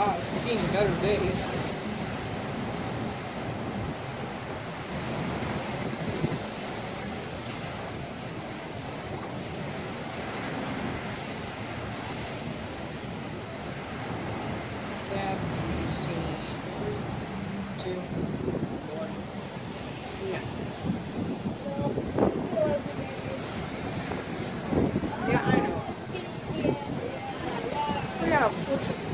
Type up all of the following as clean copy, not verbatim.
Seen better days. Tab, scene 3, 2, 1. Yeah. Yeah, I know. Yeah, of course it is.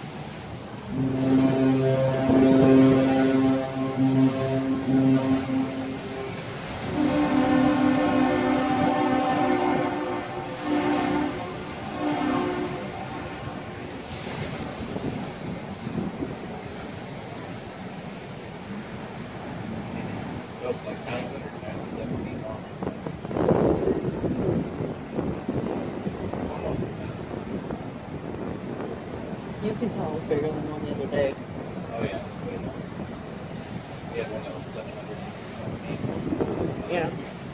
This boat's like 997 feet long. Almost. You can tell it's bigger than one the other day. Oh yeah, it's way long. We had one that was 700 feet. Yeah.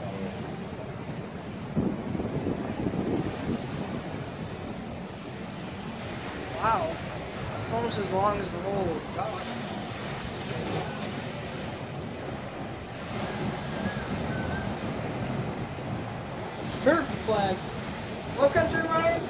Wow. It's almost as long as the whole dock. Turkey flag. What country, Ryan?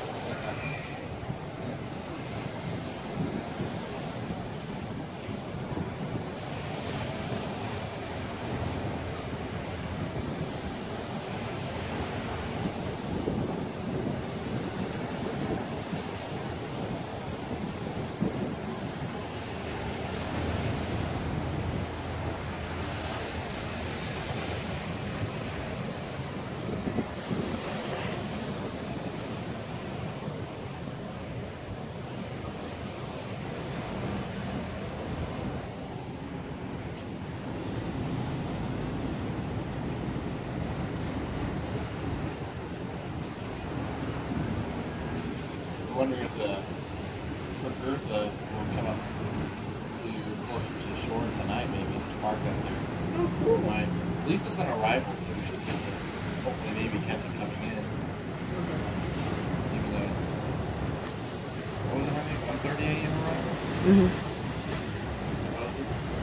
I'm wondering if the Trip Eartha will come up to closer to the shore tonight, maybe just park up there. Oh, cool. Might. At least it's on arrival, so we should get there. Hopefully, maybe catch it coming in. Even though it's, what was it, honey? 1:30 a.m. arrival? Mm-hmm. Supposedly.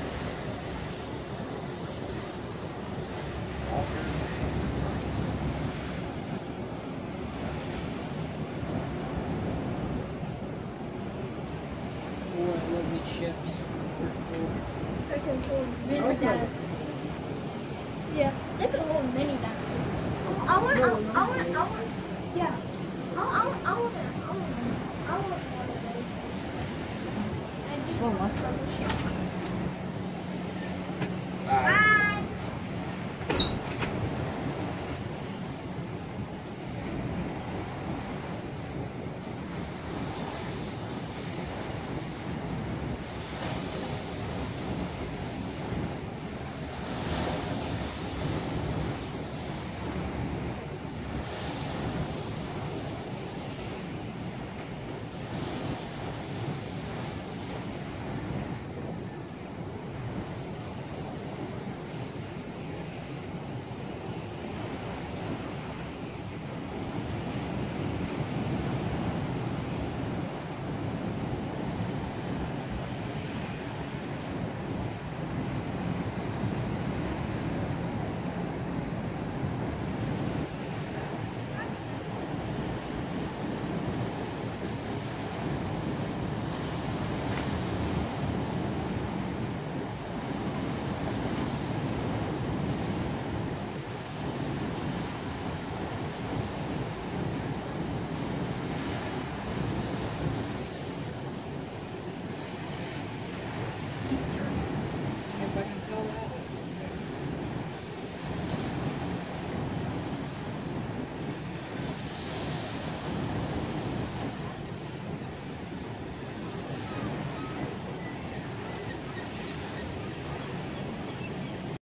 Oh, I love these ships. They're cool. They can hold mini Okay. bags. Yeah, they can hold mini bags. I want, yeah. I want one of those. And just Well, one of those.